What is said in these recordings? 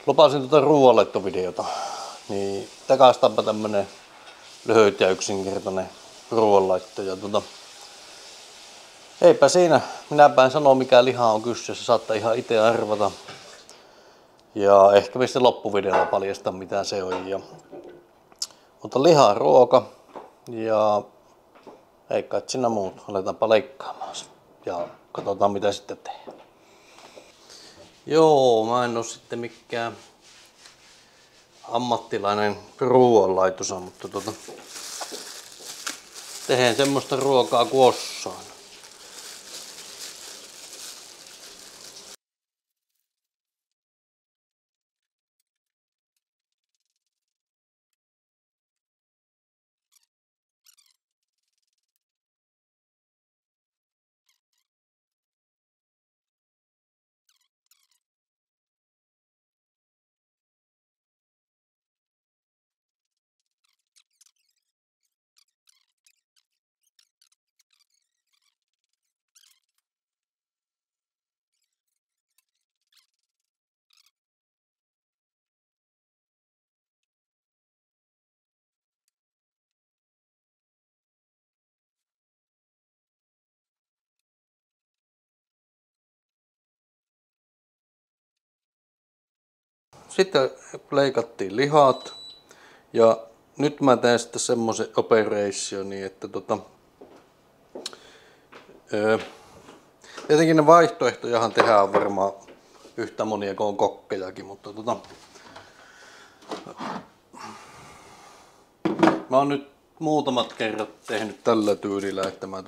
Lupasin ruoanlaittovideota, niin takaistaanpa tämmönen lyhyt ja yksinkertainen ruoanlaitto. Ja eipä siinä, minäpä en sano mikä liha on kyseessä, saattaa ihan itse arvata. Ja ehkä sitten loppuvideolla paljasta mitä se on. Mutta liha ruoka ja ei kai siinä muut, aletaanpa leikkaamaan se. Ja katsotaan mitä sitten tehdään. Joo, mä en oo sitten mikään ammattilainen ruoanlaitossa, mutta teen semmoista ruokaa kuin osaan. Sitten leikattiin lihat ja nyt mä teen sitten semmoisen operationin, että tietenkin ne vaihtoehtojahan tehdään varmaan yhtä monia kuin on kokkejakin, mutta mä oon nyt muutamat kerrat tehnyt tällä tyylillä, että mä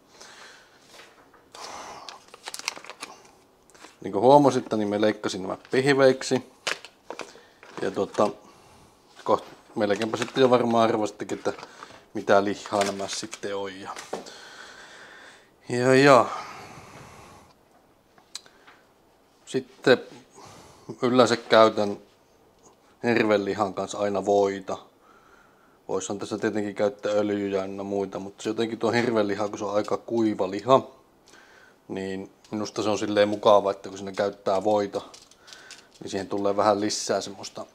niin kuin huomasitte, niin mä leikkasin nämä pihveiksi. Ja melkeinpä sitten jo varmaan arvastittekin, että mitä lihaa nämä sitten on. Ja. Sitten yleensä käytän hirvenlihan kanssa aina voita. Voisihan tässä tietenkin käyttää öljyjä ja muita, mutta se jotenkin tuo hirvenliha, kun se on aika kuiva liha, niin minusta se on silleen mukava, että kun sinne käyttää voita, niin siihen tulee vähän lisää semmoista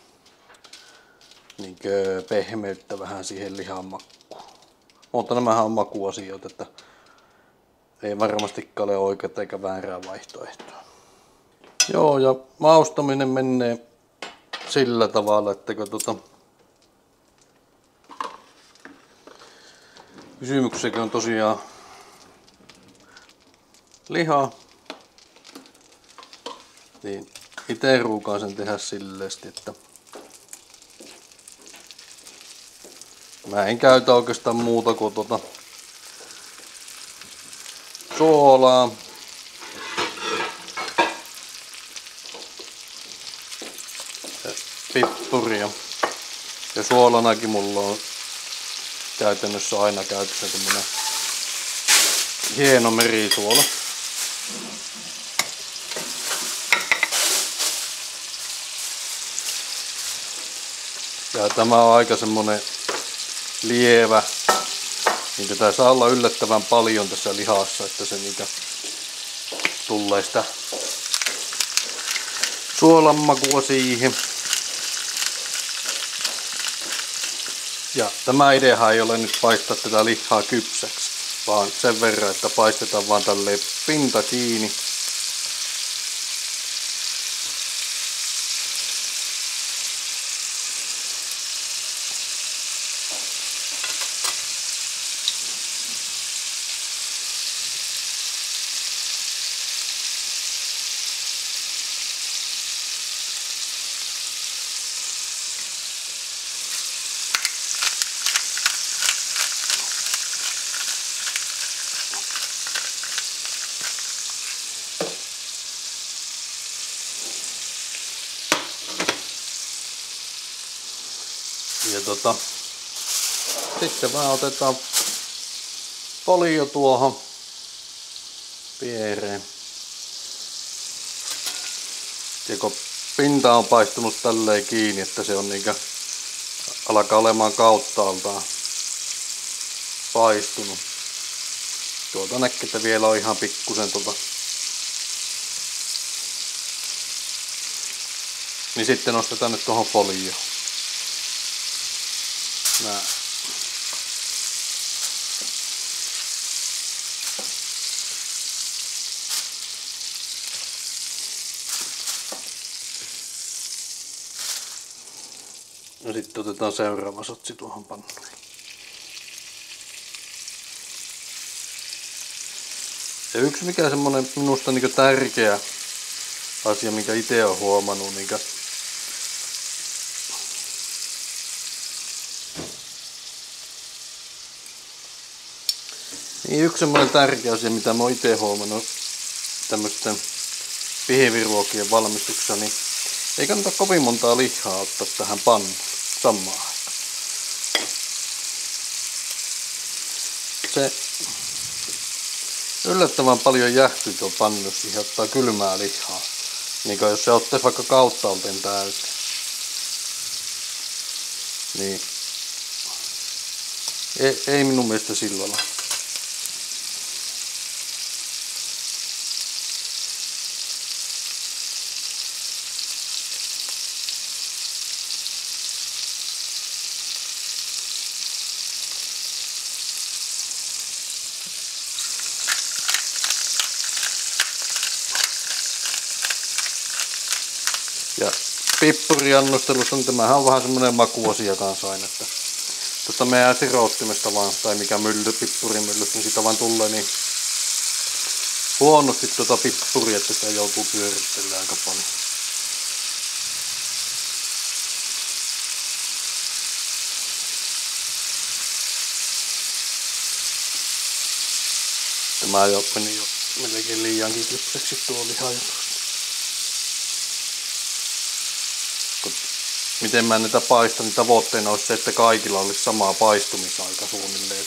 niinkö pehmeyttä vähän siihen lihan makkuun. Mutta nämähän on makuasioita, että ei varmastikaan ole oikeaa eikä väärää vaihtoehtoa. Joo, ja maustaminen menee sillä tavalla, että kun kysymyksessäkin on tosiaan liha, niin itse ruukaan sen tehdä silleesti, että mä en käytä oikeastaan muuta kuin suolaa, pippuria ja suolanakin mulla on käytännössä aina käytössä tämmönen hieno merisuola. Ja tämä on aika semmonen lievä, niin tää saa olla yllättävän paljon tässä lihassa, että se niitä tulee sitä suolan makua siihen. Ja tämä ideahan ei ole nyt paistaa tätä lihaa kypsäksi, vaan sen verran, että paistetaan vaan tälleen pinta kiinni. Ja sitten vaan otetaan folio tuohon viereen. Ja kun pinta on paistunut tälleen kiinni, että se on niinkö alkaa olemaan kauttaaltaan paistunut. Tuolta näkee, että vielä on ihan pikkusen Niin sitten nostetaan nyt tuohon folioon. Näin. Ja sitten otetaan seuraava sotsi tuohon pannuun. Ja yksi mikä semmonen minusta niinku tärkeä asia, minkä itse olen huomannut, niin yksi semmoinen tärkeä asia, mitä mä oon itse huomannut tämmöisten pihviruokien valmistuksessa, niin ei kannata kovin montaa lihaa ottaa tähän pannuun samaan aikaan. Se yllättävän paljon jäähtyy tuo pannu, jos siihen ottaa kylmää lihaa. Niin jos se ottaisi vaikka kauttaalteen täyteen, niin ei minun mielestä silloin ole. Ja pippuriannostelussa, niin tämähän on vähän semmoinen makuasia kanssa aina, että tuosta meidän siroottimesta vaan, tai mikä mylly, pippurimylly, niin siitä vaan tulee niin huonosti tuota pippuria, että sitä joutuu pyörittelemään aika paljon. Tämä jo meni jo melkein liiankin kypsäksi tuo liha jo. Miten mä näitä paistan, niin tavoitteena olisi se, että kaikilla olisi samaa paistumisaika suunnilleen.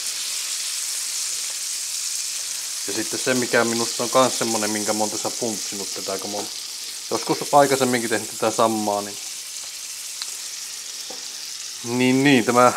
Ja sitten se, mikä minusta on myös semmonen, minkä mä oon tässä puntsinut tätä, kun mä oon joskus aikaisemminkin tehnyt tätä samaa, niin tämä,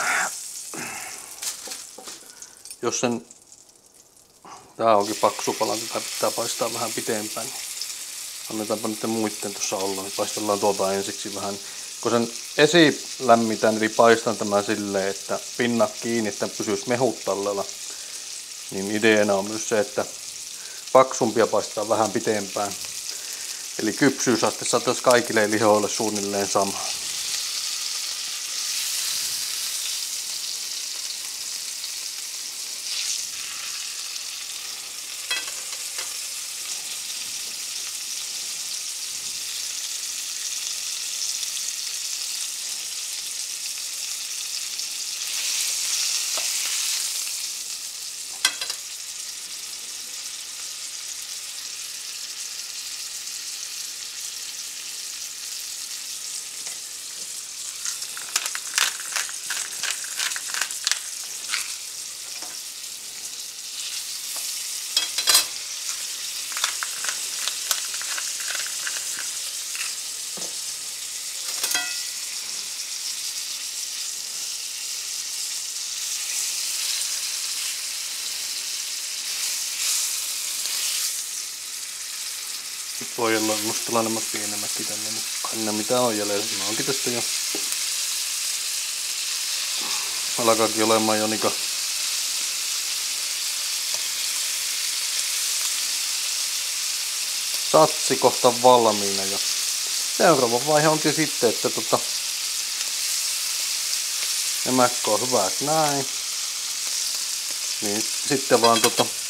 jos sen, tää onkin paksu pala, tätä pitää paistaa vähän pitempään, niin annetaanpa nyt muitten tuossa olla, niin paistellaan tuota ensiksi vähän. Kun sen esilämmitän, eli paistan tämän silleen, että pinnat kiinni, että pysyisi mehut tallella, niin ideana on myös se, että paksumpia paistaa vähän pitempään. Eli kypsyysaste saataisiin kaikille lihoille suunnilleen sama. Nyt voi olla nostella nämä pienemmätkin tänne mukaan. Nämä mitä on jäljellä. Mä onkin tästä jo. Alkaakin olemaan jo niinku satsi kohta valmiina. Ja seuraava vaihe onkin sitten, että nämä on hyvät näin. Niin sitten vaan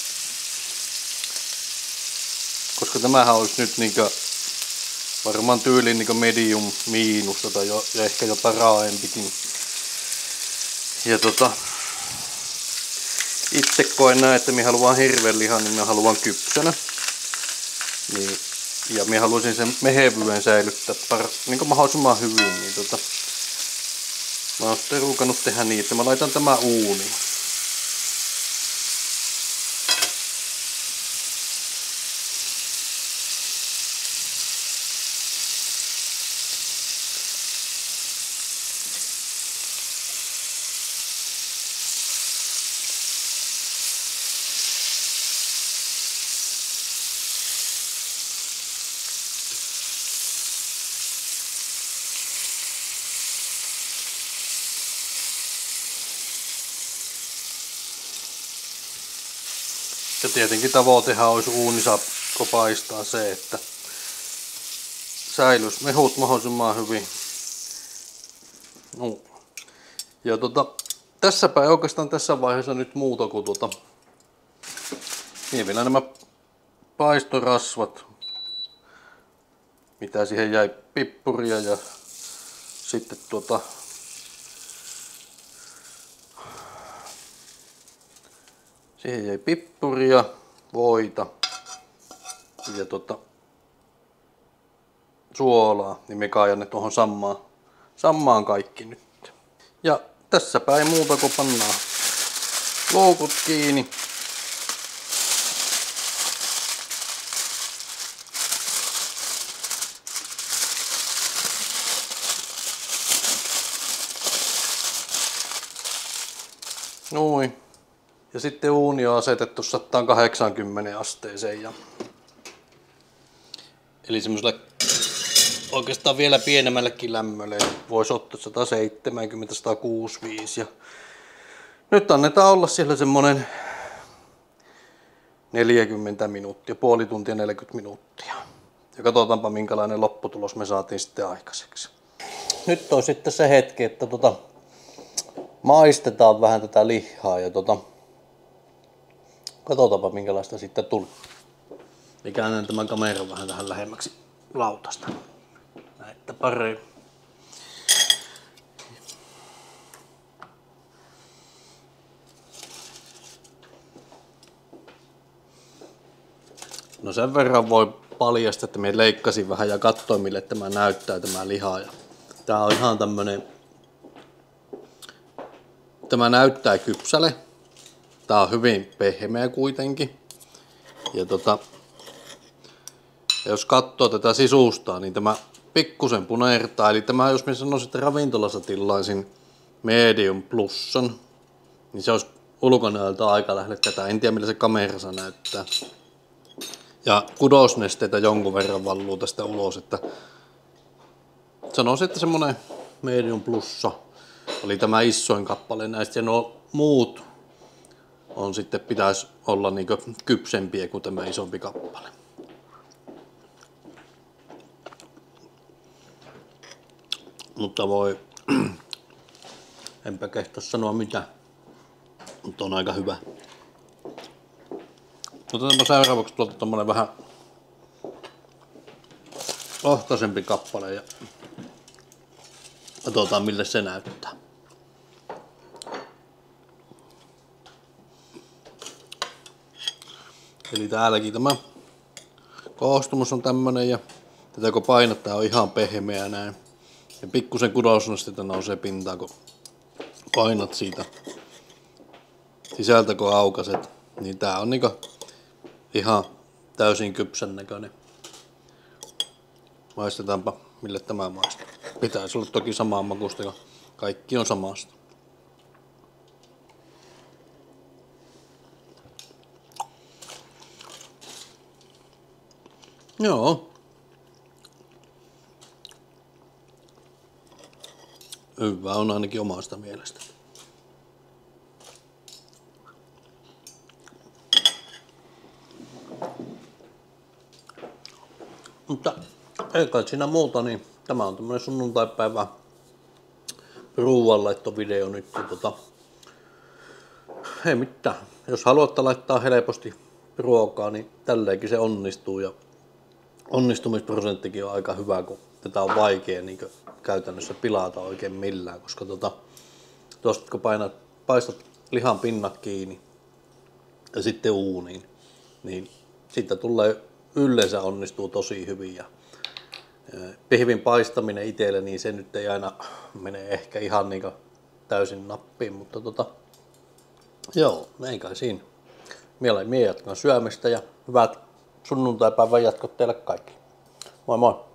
koska tämähän olisi nyt niinkö varmaan tyyliin niinkö medium miinusta tai ja ehkä jopa raaempikin. Ja itse koen näin, että minä haluan hirveän lihan, niin minä haluan kypsänä. Niin, ja minä haluaisin sen mehevyyden säilyttää niin mahdollisimman hyvin. Niin mä oon sitten ruukannut tehdä niin, että mä laitan tämän uuniin. Ja tietenkin tavoitehan olisi uunisakko paistaa se, että säilyisi mehut mahdollisimman hyvin. No. Ja tässäpä ei oikeastaan tässä vaiheessa nyt muuta kuin niin vielä nämä paistorasvat, mitä siihen jäi pippuria ja sitten siihen jäi pippuria, voita ja suolaa, niin me kaajan ne tuohon sammaan kaikki nyt. Ja tässäpä ei muuta kuin pannaan loukut kiinni. Noin. Ja sitten uuni on asetettu 180 asteeseen. Eli semmoiselle oikeastaan vielä pienemmällekin lämmölle voisi ottaa 170-165. Ja nyt annetaan olla siellä semmonen 40 minuuttia, puoli tuntia 40 minuuttia. Ja katsotaanpa minkälainen lopputulos me saatiin sitten aikaiseksi. Nyt on sitten se hetki, että maistetaan vähän tätä lihaa ja katsotaanpa minkälaista sitten tuli. Ja käännän tämän kameran vähän tähän lähemmäksi lautasta. Näitä paremmin. No sen verran voi paljastaa, että minä leikkasin vähän ja katsoin mille tämä näyttää tämä liha. Ja tää on ihan tämmönen. Tämä näyttää kypsälle. Tää on hyvin pehmeä kuitenkin. Ja jos katsoo tätä sisustaa, niin tämä pikkusen punertaa. Eli tämä, jos minä sanoisin, että ravintolassa tilaisin medium plussan, niin se olisi ulkonäöltä aika lähelle tätä. En tiedä millä se kamerassa näyttää. Ja kudosnesteitä jonkun verran valluu tästä ulos, että sanoisin, että semmonen medium plussa oli tämä isoin kappale näistä. Ja nuo muut on sitten pitäisi olla niinku kypsempiä kuin tämä isompi kappale. Mutta enpä kehtaa sanoa mitä, mutta on aika hyvä. Otetaanpa seuraavaksi tommonen vähän ohtaisempi kappale ja katsotaan mille se näyttää. Eli täälläkin tämä koostumus on tämmönen ja tätä kun painat, tää on ihan pehmeä näin. Ja pikkusen kudosnesteitä nousee pintaan, kun painat siitä sisältä kun aukaset. Niin tää on niinku ihan täysin kypsän näköinen. Maistetaanpa mille tämä maistuu. Pitäisi olla toki samaa makusta, kun kaikki on samasta. Joo. Hyvä on ainakin omasta mielestä. Mutta ei kai siinä muuta, niin tämä on tämmönen sunnuntaipäivä ruuanlaittovideo nyt. Ei mitään. Jos haluatte laittaa helposti ruokaa, niin tälleenkin se onnistuu. Ja onnistumisprosenttikin on aika hyvä, kun tätä on vaikea niin käytännössä pilata oikein millään. Koska tuosta kun paistat lihan pinnat kiinni ja sitten uuniin, niin siitä tulee yleensä onnistuu tosi hyvin. Ja pihvin paistaminen itselle, niin se nyt ei aina mene ehkä ihan niin täysin nappiin, mutta joo, ei kai siinä. Mielelläni jatkan syömistä ja hyvät sunnuntaipäivän jatkot teille kaikki. Moi moi!